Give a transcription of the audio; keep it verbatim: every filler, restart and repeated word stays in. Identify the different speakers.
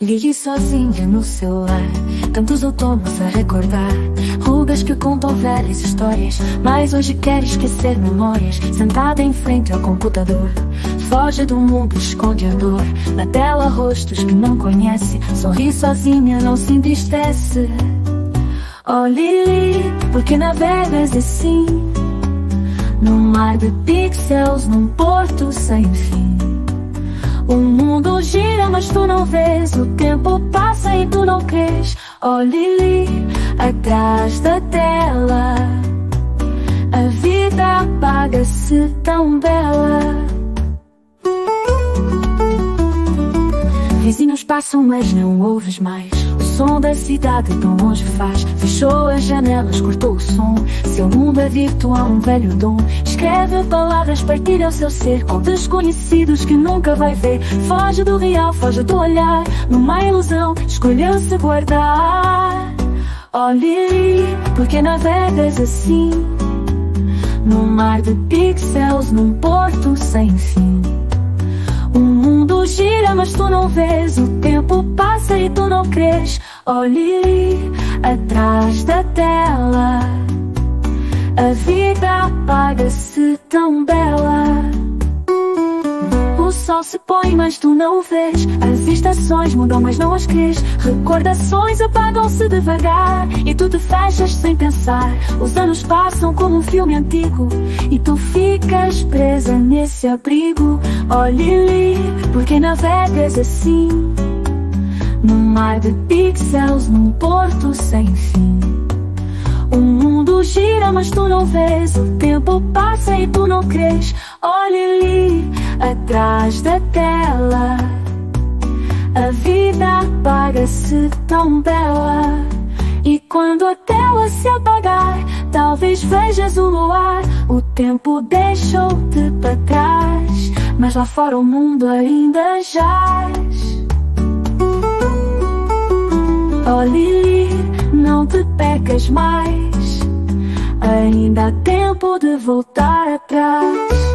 Speaker 1: Lili sozinha no celular, tantos outonos a recordar, rugas que contam velhas histórias, mas hoje quer esquecer memórias. Sentada em frente ao computador, foge do mundo, esconde a dor. Na tela rostos que não conhece, sorri sozinha, não se entristece. Oh Lili, por que navegas assim? Num mar de pixels, num porto sem fim. O mundo gira, mas tu não vês. O tempo passa e tu não crês. Oh Lili, atrás da tela, a vida apaga-se tão bela. Vizinhos passam, mas não ouves mais. O som da cidade tão longe faz. Fechou as janelas, cortou o som. Seu mundo é virtual, um velho dom. Escreve palavras, partilha o seu ser com desconhecidos que nunca vai ver. Foge do real, foge do olhar. Numa ilusão, escolheu-se guardar. Oh Lili, por que navegas assim? Num mar de pixels, num porto sem fim. O mundo gira, mas tu não vês. O tempo passa e tu não crês. Oh Lili, atrás da tela, a vida apaga-se tão bela. O sol se põe, mas tu não vês. As estações mudam, mas não as crês. Recordações apagam-se devagar e tu te fechas sem pensar. Os anos passam como um filme antigo e tu ficas presa nesse abrigo. Oh Lili, por que navegas assim? Num mar de pixels, num porto sem fim. O mundo gira, mas tu não vês. O tempo passa e tu não crês. Oh Lili, atrás da tela, a vida apaga-se tão bela. E quando a tela se apagar, talvez vejas o luar. O tempo deixou-te para trás, mas lá fora o mundo ainda jaz. Oh Lili, não te percas mais, ainda há tempo de voltar atrás.